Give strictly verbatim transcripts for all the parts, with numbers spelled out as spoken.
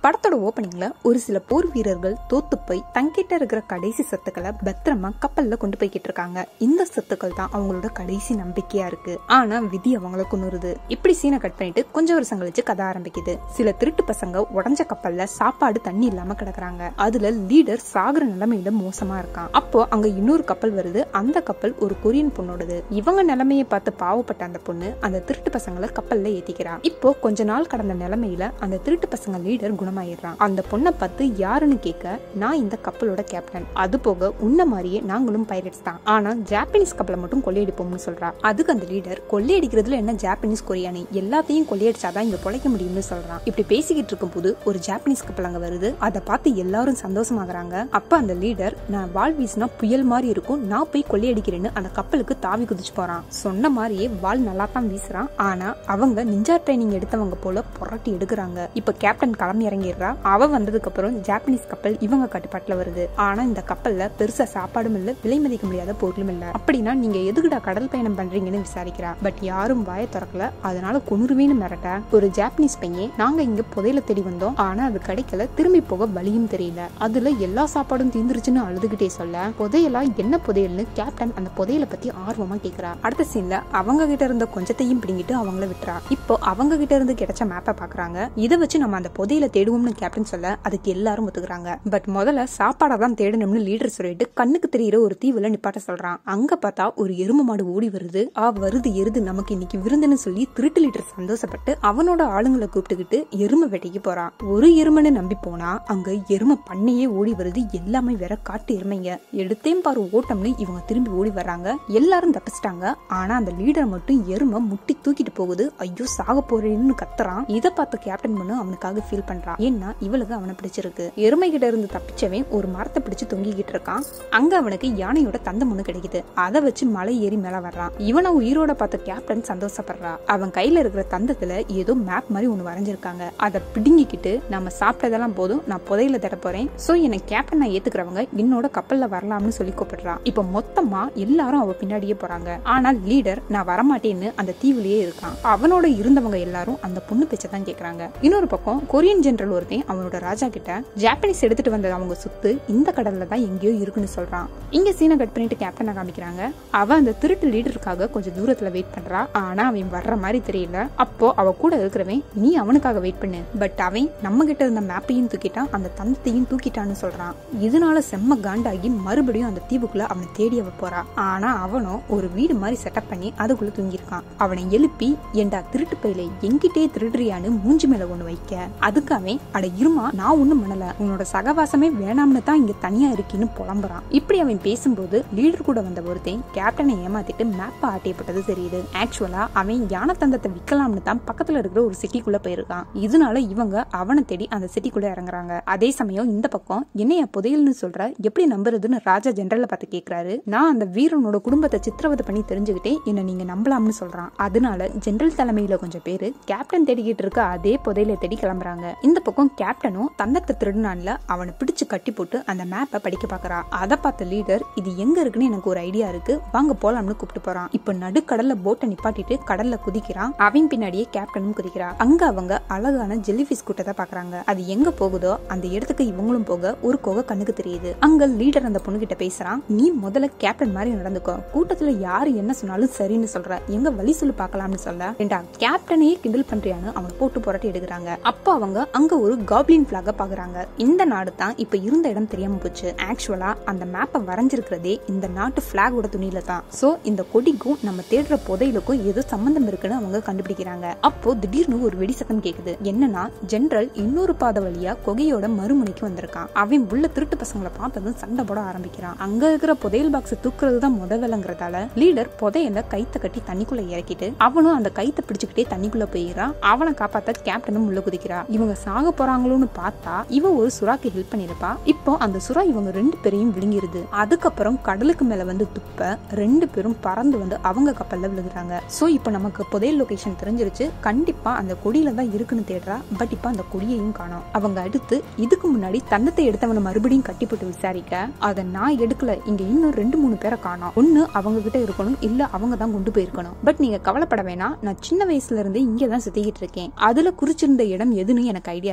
படத்தோட ஓபனிங்ல ஒரு சில போர் வீரர்கள் தோத்து போய் தங்கிட்ட இருக்கிற கடைசி சொத்துக்களை பத்திரமா கப்பல்ல கொண்டு போய்கிட்டு இருக்காங்க. இந்த சொத்துக்கள் தான் அவங்களோட கடைசி நம்பிக்கையா இருக்கு. ஆனா விதி அவங்களை கொன்னுருது. இப்படி சீனை கட் பண்ணிட்டு கொஞ்சம் வருஷம் கழிச்சு கதை ஆரம்பிக்குது. சில திருட்டு பசங்க உடஞ்ச கப்பல்ல சாப்பாடு தண்ணி இல்லாம கிடக்குறாங்க. அதுல லீடர் சாகுற நிலைமையில மோசமா இருக்கான். அப்போ அங்க இன்னொரு கப்பல் வருது. அந்த கப்பல் ஒரு கொரியன் பொண்ணோடது. இவங்க நிலைமையை பார்த்து பாவப்பட்ட அந்த பொண்ணு அந்த திருட்டு பசங்களை கப்பல்ல ஏத்திக்கிறா. இப்போ கொஞ்ச நாள் கடந்த நிலைமையில அந்த திருட்டு பசங்க லீடர் குணமாயிடுறான். அந்த பொண்ணை பார்த்து யாருன்னு கேட்க, நான் இந்த கப்பலோட கேப்டன், அது போக உன்ன மாதிரியே நாங்களும் பைரட்ஸ் தான், ஆனா ஜாப்பனீஸ் கப்பலை மட்டும் கொள்ளையடிப்போம்னு சொல்றா. அதுக்கு அந்த லீடர், கொள்ளையடிக்கிறதுல என்ன ஜாப்பனீஸ் கொரியானி, எல்லாத்தையும் கொள்ளையடிச்சாதான் இங்க பொழைக்க முடியும்னு சொல்றான். இப்படி பேசிக்கிட்டு இருக்கும் போது ஒரு ஜாப்பனீஸ் கப்பல் அங்க வருது. அதை பார்த்து எல்லாரும் சந்தோஷமாகறாங்க. அப்ப அந்த லீடர், நான் வால் வீசினா புயல் மாதிரி இருக்கும், நான் போய் கொள்ளையடிக்கிறேன்னு அந்த கப்பலுக்கு தாவி குதிச்சு போறான். சொன்ன மாதிரியே வால் நல்லா தான் வீசுறான். ஆனா அவங்க நிஞ்சா ட்ரைனிங் எடுத்தவங்க போல புரட்டி எடுக்கிறாங்க. இப்ப கேப்டன் கிளம்பி இறங்கிடுறா. அவ வந்ததுக்கு அப்புறம் ஜாப்பனீஸ் கப்பல் இவங்க கட்டுப்பாட்டுல வருது. ஆனா இந்த கப்பல்ல பெருசா சாப்பாடும் இல்ல, விலை மதிக்க முடியாத பொருளும் இல்ல. அப்படின்னா நீங்க எதுக்குடா கடல் பயணம் பண்றீங்கன்னு விசாரிக்கிறா. பட் யாரும் வாய திறக்கல. அதனால கொனுருவேன்னு மிரட்ட ஒரு ஜாப்பனீஸ் பையன், நாங்க இங்க புதையல தேடி வந்தோம், ஆனா அது கிடைக்கல, திரும்பி போக வழியும் தெரியல, அதுல எல்லா சாப்பாடும் தீந்துருச்சுன்னு அழுதுகிட்டே சொல்ல, புதையலா என்ன புதையல்னு கேப்டன் அந்த புதையலை பத்தி ஆர்வமா கேக்குறா. அடுத்த சீன்ல அவங்க கிட்ட இருந்த கொஞ்சத்தையும் பிடிங்கிட்டு அவங்கள விட்டுறா. இப்போ அவங்க கிட்ட இருந்து கிடைச்ச மேப்பை பாக்குறாங்க. இதை வச்சு நம்ம அந்த புதையல தேடுவோம்னு கேப்டன் சொல்ல அதுக்கு எல்லாரும் ஒத்துக்குறாங்க. பட் முதல்ல சாப்பாடை தான் தேடணும்னு லீடர் சொல்லிட்டு கண்ணுக்கு தெரியுற ஒரு தீவுல நிப்பாட்ட சொல்றான். அங்க பார்த்தா ஒரு எரும மாடு ஓடி வருது. ஆ வருது எருது, நமக்கு இன்னைக்கு விருந்துன்னு சொல்லி திருட்டு லீடர் சந்தோஷப்பட்டு அவனோட ஆளுங்களை கூப்பிட்டுக்கிட்டு எரும வேட்டைக்கு போறான். ஒரு எருமன்னு நம்பி போனா அங்க எரும பண்ணையே ஓடி வருது. எல்லாமே வேற காட்டு எருமைங்க. எடுத்தேன் பாரு ஓட்டம்னு இவங்க திரும்பி ஓடி வர்றாங்க. எல்லாரும் தப்பிச்சிட்டாங்க. ஆனா அந்த லீடர் மட்டும் எரும முட்டி தூக்கிட்டு போகுது. ஐயோ சாக போறேன்னு கத்துறான். இதை பார்த்து கேப்டன் பண்ணு அவனுக்காக ஃபீல் பண்றான். ஏன்னா இவளுக்கு அவனை பிடிச்சிருக்கு. எருமை கிட்ட இருந்து தப்பிச்சவன் ஒரு மரத்தை பிடிச்சு தொங்கிக்கிட்டு இருக்கான். அங்க அவனுக்கு யானையோட தந்தம் ஒண்ணு கிடைக்குது. அதை வச்சு மலை ஏறி மேல வர்றான். இவனை உயிரோட பார்த்த கேப்டன் சந்தோஷப்படுறா. அவன் கையில இருக்கிற தந்தத்துல ஏதோ மேப் மாதிரி ஒண்ணு வரைஞ்சிருக்காங்க. அதை பிடுங்கிக்கிட்டு, நம்ம சாப்பிட்டதெல்லாம் போதும், நான் புதையில தட போறேன், சோ என்னை கேப்டன் நான் ஏத்துக்கிறவங்க என்னோட கப்பல்ல வரலாம்னு சொல்லி கூப்பிடுறான். இப்ப மொத்தமா எல்லாரும் அவ பின்னாடியே போறாங்க. ஆனா லீடர் நான் வரமாட்டேன்னு அந்த தீவுலயே இருக்கான். அவனோட இருந்தவங்க எல்லாரும் அந்த பொண்ணு பேச்ச தான் கேக்குறாங்க. இன்னொரு பக்கம் கொரியன் ஜெனரல் ஒருத்தன் அவனோட ராஜா கிட்ட ஜாப்பனீஸ் எடுத்துட்டு வந்த அவங்க சொத்து இந்த கடல்ல தான் எங்கேயோ இருக்குன்னு சொல்றான். இங்க சீனை கட் பண்ணிட்டு கேப்டனை காமிக்கிறாங்க. அவ அந்த திருட்டு லீடருக்காக கொஞ்சம் தூரத்துல வெயிட் பண்றா. ஆனா அவன் வர்ற மாதிரி தெரியல. அப்போ அவ கூட இருக்கிறவன், நீ அவனுக்காக வெயிட் பண்ணு, பட் அவன் நம்ம கிட்ட இருந்த மேப்பையும் தூக்கிட்டான், அந்த தந்தத்தையும் தூக்கிட்டான்னு சொல்றான். இதனால செம்ம காண்டாகி மறுபடியும் அந்த தீவுக்குள்ள அவனை தேடி அவ போறா. ஆனா அவனும் ஒரு வீடு மாதிரி செட்டப் பண்ணி அதுக்குள்ள தூங்கிருக்கான். அவனை எழுப்பி, ஏண்டா திருட்டு பையில எங்கிட்டே திருடுறியான்னு மூஞ்சி மேல ஒண்ணு வைக்க, அதுக்கு அவன், அட இருமா நான் ஒண்ணும் பண்ணல, உன்னோட சகவாசமே வேணாம்னு தான் இங்க தனியா இருக்கீன்னு புலம்புறான். இப்படி அவன் பேசும்போது லீடர் கூட வந்த ஒருத்தன் கேப்டனை ஏமாத்திட்டு மேப்ப ஆட்டியப்பட்டது தெரியுது. ஆக்சுவலா அவன் யானை தந்தத்தை விற்கலாம்னு தான் பக்கத்துல இருக்கிற ஒரு சிட்டிக்குள்ள போயிருக்கான். இதனால இவங்க அவனை தேடி அந்த சிட்டிக்குள்ள இறங்குறாங்க. அதே சமயம் இந்த பக்கம், என்னைய புதையல்னு சொல்ற, எப்படி நம்புறதுன்னு ராஜா ஜெனரலை பார்த்து கேக்குறாரு. நான் அந்த வீரனோட குடும்பத்தை சித்திரவதை பண்ணி தெரிஞ்சுக்கிட்டே என்ன நீங்க நம்பலாம்னு சொல்றான். அதனால ஜெனரல் தலைமையில கொஞ்சம் பேரு கேப்டன் தேடிக்கிட்டு இருக்க அதே புதையில தேடி கிளம்புறாங்க. இந்த பக்கம் கேப்டனும் தந்தத்தை திருடுனான்ல அவனை பிடிச்சு கட்டி போட்டு அந்த மேப்பை படிக்க பாக்குறா. அதை பார்த்த லீடர், இது எங்க இருக்குன்னு எனக்கு ஒரு ஐடியா இருக்கு, வாங்க போலாம்னு கூப்பிட்டு போறான். இப்ப நடுக்கடல்ல போட்டை நிப்பாட்டிட்டு கடல்ல குதிக்கிறான். அவன் பின்னாடியே கேப்டனும் குதிக்கிறா. அங்க அவங்க அழகான ஜெல்லிபிஷ் கூட்டத்தை பாக்குறாங்க. அது எங்க போகுதோ அந்த இடத்துக்கு இவங்களும் போக ஒரு கோகை கண்ணுக்கு தெரியுது. அங்க லீடர் அந்த பொண்ணு கிட்ட பேசுறான். நீ முதல்ல கேப்டன் மாதிரி நடந்துக்கோ, கூட்டத்துல யாரு என்ன சொன்னாலும் சரின்னு சொல்ற, எங்க வழி சொல்லு பாக்கலாம்னு சொல்ல, ஏண்டா கேப்டனையே கிண்டல் பண்றியான்னு அவன் போட்டு புரட்டி எடுக்கிறாங்க. அப்போ அவங்க அங்க ஒரு காப்ளின் பிளாக பாக்குறாங்க. இந்த நாடு தான் இப்ப இருந்த இடம் தெரியாம போச்சு. ஆக்சுவலா அந்த மேப்பை வரைஞ்சிருக்கிறதே இந்த நாட்டு பிளாகோட துணியில தான். சோ இந்த கொடிக்கும் நம்ம தேடுற புதையிலுக்கும் ஏதோ சம்பந்தம் இருக்குன்னு அவங்க கண்டுபிடிக்கிறாங்க. அப்போ திடீர்னு ஒரு வெடி சத்தம் கேக்குது. என்னன்னா ஜெனரல் இன்னொரு பாதை வழியா கொகையோட மறுமுனைக்கு வந்திருக்கான். அவன் உள்ள திருட்டு பசங்களை பார்த்ததும் சண்டை போட ஆரம்பிக்கிறான். அங்க இருக்கிற புதையல் பாக்ஸ் தூக்குறது தான் முதவேலங்கிறதால லீடர் புதையல கைத்த கட்டி தண்ணிக்குள்ள இறக்கிட்டு அவனும் அந்த கைத்த பிடிச்சுக்கிட்டே தண்ணிக்குள்ள போயிடுறான். அவனை காப்பாத்த கேப்டனும் உள்ள குதிக்கிறா. இவங்க சாக போறாங்களோன்னு பார்த்தா இவ ஒரு சுறாக்கு ஹெல்ப் பண்ணிருப்பா. இப்போ அந்த சுறா இவங்க ரெண்டு பேரையும் விழுங்கிருது. அதுக்கப்புறம் கடலுக்கு மேல வந்து துப்ப ரெண்டு பேரும் பறந்து வந்து அவங்க கப்பல்ல விழுகுறாங்க. சோ இப்போ நமக்கு புதையல் லொகேஷன் தெரிஞ்சிருச்சு. கண்டிப்பா அந்த கொடியில தான் இருக்குன்னு தேடுறா. பட் இப்ப அந்த கொடியையும் காணோம். அவங்க அடுத்து இதுக்கு முன்னாடி தந்தத்தை எடுத்தவனை மறுபடியும் கட்டி போட்டு விசாரிக்க, அதை நான் எடுக்கல, இங்க இன்னும் ரெண்டு மூணு பேரை காணோம், ஒண்ணு அவங்க கிட்ட இருக்கணும், இல்ல அவங்க தான் கொண்டு போயிருக்கணும். பட் நீங்க கவலைப்பட வேணாம், நான் சின்ன வயசுல இருந்து இங்கதான் சுத்திக்கிட்டு இருக்கேன், அதுல குறிச்சிருந்த இடம் எதுன்னு எனக்கு ஐடியா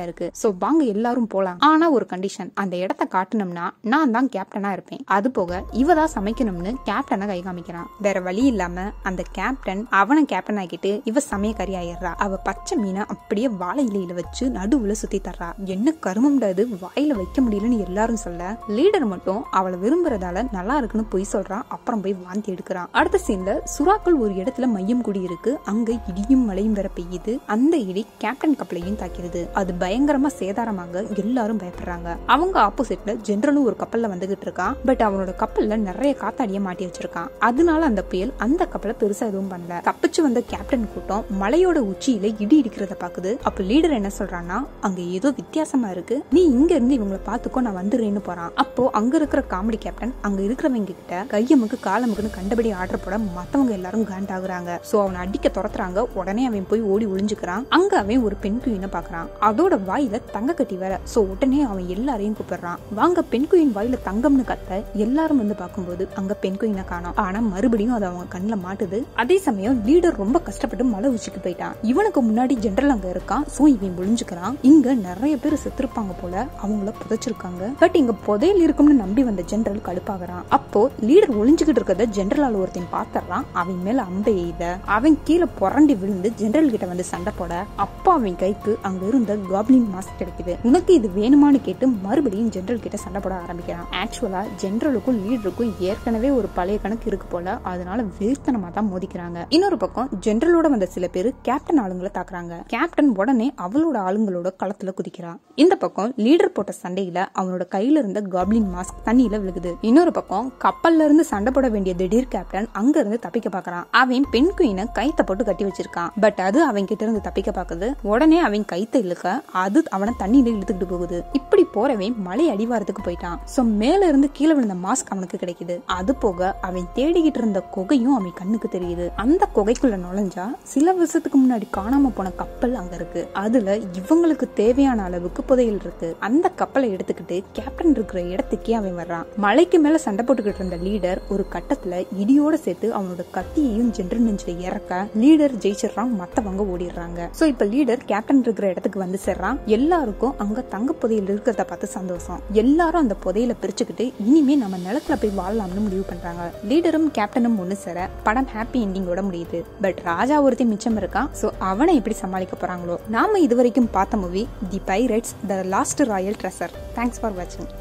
ரெடியா இருக்கு. சோ வாங்க எல்லாரும் போலாம். ஆனா ஒரு கண்டிஷன், அந்த இடத்த காட்டணும்னா நான் தான் கேப்டனா இருப்பேன். அது போக இவதான் சமைக்கணும்னு கேப்டனை கை காமிக்கிறான். வேற வழி இல்லாம அந்த கேப்டன் அவனை கேப்டன் ஆக்கிட்டு இவ சமயக்காரி ஆயிடுறா. அவ பச்சை மீனை அப்படியே வாழை இலையில வச்சு நடுவுல சுத்தி தர்றா. என்ன கருமம்டாது, வாயில வைக்க முடியலன்னு எல்லாரும் சொல்ல லீடர் மட்டும் அவளை விரும்புறதால நல்லா இருக்குன்னு போய் சொல்றான். அப்புறம் போய் வாந்தி எடுக்கிறான். அடுத்த சீன்ல சுறாக்கள் ஒரு இடத்துல மையம் கூடி இருக்கு. அங்க இடியும் மழையும் வேற பெய்யுது. அந்த இடி கேப்டன் கப்பலையும் தாக்கிறது. அது பயங்கரமா சேதாரமாக எல்லாரும் பயப்படுறாங்க. அவங்க ஆப்போசிட்ல ஜெனரலும் ஒரு கப்பல்ல வந்துகிட்டு இருக்கான். பட் அவனோட கப்பல்ல நிறைய காத்தாடிய மாட்டி வச்சிருக்கான். அதனால அந்த புயல் அந்த கப்பலை பெருசா எதுவும் பண்ணல. தப்பிச்சு வந்த கேப்டன் கூட்டம் மலையோட உச்சியில இடி இடிக்கிறத பாக்குது. அப்ப லீடர் என்ன சொல்றான்னா, அங்க ஏதோ வித்தியாசமா இருக்கு, நீ இங்க இருந்து இவங்களை பாத்துக்கோ, நான் வந்துடுறேன்னு போறான். அப்போ அங்க இருக்கிற காமெடி கேப்டன் அங்க இருக்கிறவங்க கிட்ட கையமுக்கு காலமுக்குன்னு கண்டபடி ஆர்டர் போட மத்தவங்க எல்லாரும் காண்டாகுறாங்க. சோ அவனை அடிக்க துரத்துறாங்க. உடனே அவன் போய் ஓடி ஒளிஞ்சுக்கிறான். அங்க அவன் ஒரு பெண் குயினை பாக்குறான். அதோட வாயில தங்க கட்டி வேற. சோ உடனே அவன் எல்லாரையும் கூப்பிடுறான். வாங்க பெண் குயின் வாயில தங்கம்னு கத்த எல்லாரும் வந்து பார்க்கும்போது அங்க பெண் குயினை காணோம். ஆனா மறுபடியும் அது அவங்க கண்ணுல மாட்டுது. அதே சமயம் லீடர் ரொம்ப கஷ்டப்பட்டு மலை உச்சிக்கு போயிட்டான். இவனுக்கு முன்னாடி ஜெனரல் அங்க இருக்கான். சோ இவன் ஒளிஞ்சுக்கிறான். இங்க நிறைய பேர் செத்துருப்பாங்க போல, அவங்கள புதைச்சிருக்காங்க. பட் இங்க புதையல் இருக்கும்னு நம்பி வந்த ஜெனரல் கடுப்பாகிறான். அப்போ லீடர் ஒளிஞ்சுக்கிட்டு இருக்கிறத ஜெனரலால ஒருத்தன் பாத்துறான். அவன் மேல அம்பை எய்த அவன் கீழே புரண்டி விழுந்து ஜெனரல் கிட்ட வந்து சண்டை போட அப்போ அவன் கைக்கு அங்க இருந்த காப்ளின் மாஸ்க் கிடைக்குது. உனக்கு இது வேணுமான்னு கேட்டு மறுபடியும் ஜெனரல் கிட்ட சண்டை போட ஆரம்பிக்கிறான். ஆக்சுவலா ஜெனரலுக்கும் லீடருக்கும் ஏற்கனவே ஒரு பழைய கணக்கு இருக்கு போல, அதனால வெறித்தனமா தான் மோதிக்கிறாங்க. இன்னொரு பக்கம் ஜெனரலோட வந்த சில பேர் கேப்டன் ஆளுங்களை தாக்குறாங்க. கேப்டன் உடனே அவளோட ஆளுங்களோட களத்துல குதிக்கிறான். இந்த பக்கம் லீடர் போட்ட சண்டையில அவனோட கையில இருந்த காப்ளின் மாஸ்க் தண்ணியில விழுகுது. இன்னொரு பக்கம் கப்பல்ல இருந்து சண்டை போட வேண்டிய திடீர் கேப்டன் அங்க இருந்து தப்பிக்க பாக்குறான். அவன் பெண் குயினை கைத்த போட்டு கட்டி வச்சிருக்கான். பட் அது அவன் கிட்ட இருந்து தப்பிக்க பாக்குது. உடனே அவன் கைத்த இழுக்க அது அவனை தண்ணியில இழுத்துக்கிட்டு போகுது. இப்படி போறவன் மலை அடிவாரத்துக்கு போயிட்டான். சோ மேல இருந்து கீழே விழுந்த மாஸ்க் அவனுக்கு கிடைக்குது. அது போக அவன் தேடிக்கிட்டு இருந்த குகையும் அவன் கண்ணுக்கு தெரியுது. அந்த குகைக்குள்ள நுழைஞ்சா சில வருஷத்துக்கு முன்னாடி காணாம போன கப்பல் அங்க இருக்கு. அதுல இவங்களுக்கு தேவையான அளவுக்கு புதையல் இருக்கு. அந்த கப்பலை எடுத்துக்கிட்டு கேப்டன் இருக்கிற இடத்துக்கே அவன் வர்றான். மலைக்கு மேல சண்டை போட்டுக்கிட்டு இருந்த லீடர் ஒரு கட்டத்துல இடியோட சேர்த்து அவனோட கத்தியையும் ஜெனரல் நெஞ்சில இறக்க லீடர் ஜெயிச்சிடறான். மத்தவங்க ஓடிடுறாங்க. சோ இப்ப லீடர் கேப்டன் இருக்கிற இடத்துக்கு வந்து சேர்றான். எல்லாருக்கும் அங்க தங்க புதையல் இருக்கிறத பார்த்து சந்தோஷம். எல்லாரும் அந்த புதையல பிரிச்சுக்கிட்டு இனிமே நம்ம நிலத்துல போய் வாழலாம்னு முடிவு பண்றாங்க. லீடரும் கேப்டனும் ஒண்ணு சேர படம் ஹாப்பி எண்டிங்கோட முடியுது. பட் ராஜா ஒருத்தி மிச்சம் இருக்கான். சோ அவனை எப்படி சமாளிக்க போறாங்களோ. நாம இதுவரைக்கும் பார்த்த movie the pirates the lost royal treasure. Thanks for வாட்சிங்.